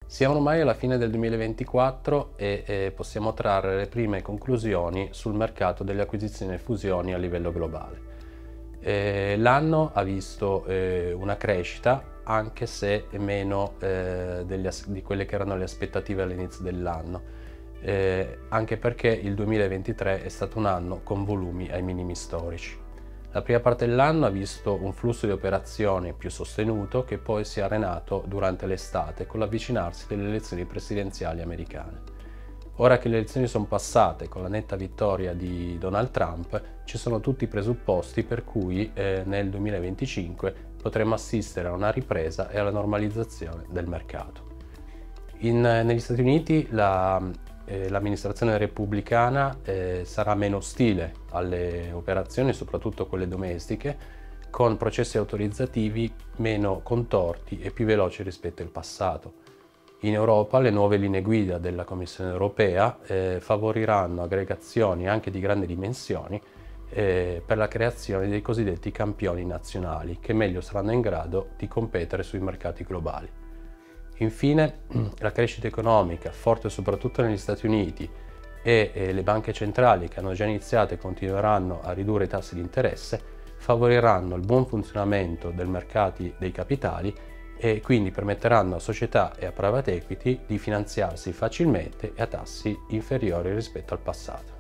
Siamo ormai alla fine del 2024 e possiamo trarre le prime conclusioni sul mercato delle acquisizioni e fusioni a livello globale. L'anno ha visto una crescita, anche se meno di quelle che erano le aspettative all'inizio dell'anno, anche perché il 2023 è stato un anno con volumi ai minimi storici. La prima parte dell'anno ha visto un flusso di operazioni più sostenuto che poi si è arenato durante l'estate con l'avvicinarsi delle elezioni presidenziali americane. Ora che le elezioni sono passate con la netta vittoria di Donald Trump, ci sono tutti i presupposti per cui nel 2025 potremo assistere a una ripresa e alla normalizzazione del mercato. Negli Stati Uniti l'amministrazione repubblicana sarà meno ostile alle operazioni, soprattutto quelle domestiche, con processi autorizzativi meno contorti e più veloci rispetto al passato. In Europa le nuove linee guida della Commissione europea favoriranno aggregazioni anche di grandi dimensioni per la creazione dei cosiddetti campioni nazionali, che meglio saranno in grado di competere sui mercati globali. Infine, la crescita economica, forte soprattutto negli Stati Uniti, e le banche centrali che hanno già iniziato e continueranno a ridurre i tassi di interesse, favoriranno il buon funzionamento dei mercati dei capitali e quindi permetteranno a società e a private equity di finanziarsi facilmente e a tassi inferiori rispetto al passato.